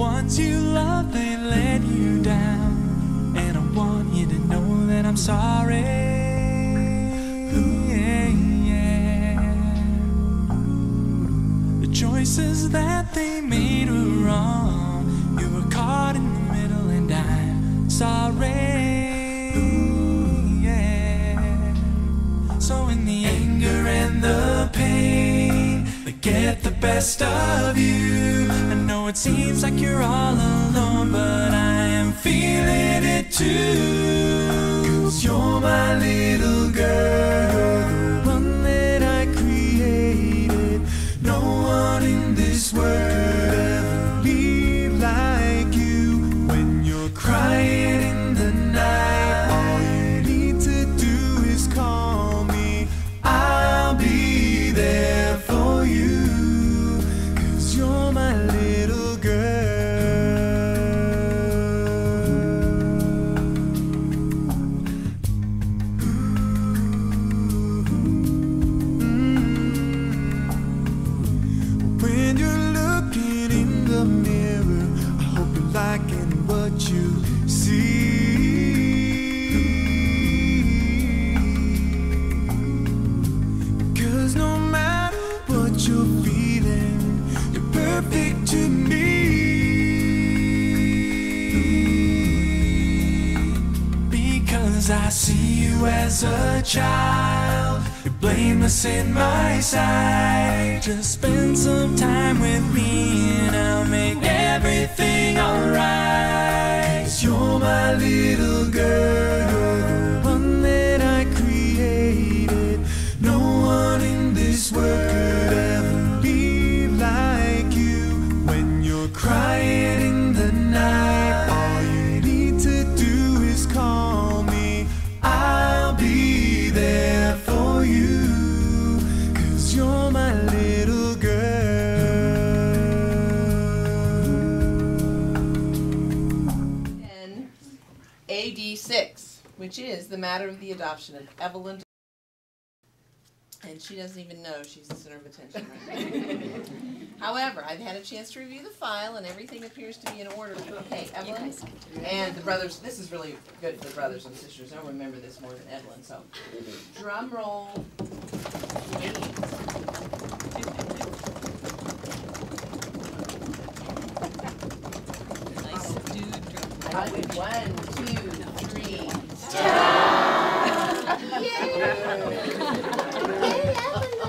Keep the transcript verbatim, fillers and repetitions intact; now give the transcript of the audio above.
ones you love, they let you down, and I want you to know that I'm sorry. Yeah, yeah. The choices that they made were wrong. You were caught in the middle, and I'm sorry. Yeah. So in the anger and the pain that get the best of you, I know it seems like you're all alone, but I am feeling it too. 'Cause you're my little girl, the one that I created. No one in this world ever be like you. When you're crying in the night, all you need to do is call me. I'll be there for you. 'Cause you're my little girl. When you're looking in the mirror, I hope you're liking what you see. 'Cause no matter what you're feeling, you're perfect to me. Because I see you as a child, you're blameless in my sight. Just spend some time with me and I'll make everything alright. 'Cause you're my little girl, the one that I created. No one in this world could ever be like you. When you're crying in the night, all you need to do is call me. I'll be there for you. 'Cause you're my little girl. In A D six, which is the matter of the adoption of Evelyn. And she doesn't even know she's the center of attention right now. However, I've had a chance to review the file and everything appears to be in order. Okay, Evelyn and the brothers, this is really good for the brothers and sisters. They'll remember this more than Evelyn, so. Drum roll, please. Nice dude drum. I would one, two, three. Yay! Yay, Evelyn!